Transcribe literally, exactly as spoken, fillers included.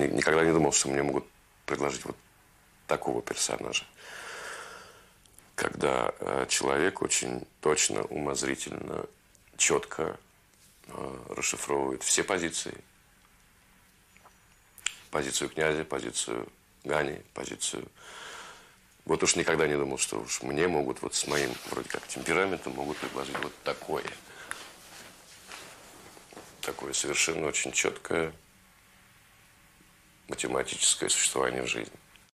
никогда не думал, что мне могут предложить вот такого персонажа. Когда э, человек очень точно, умозрительно, четко э, расшифровывает все позиции. Позицию князя, позицию Гани, позицию... Вот уж никогда не думал, что уж мне могут вот с моим, вроде как, темпераментом могут предложить вот такое. Такое совершенно очень четкое математическое существование в жизни.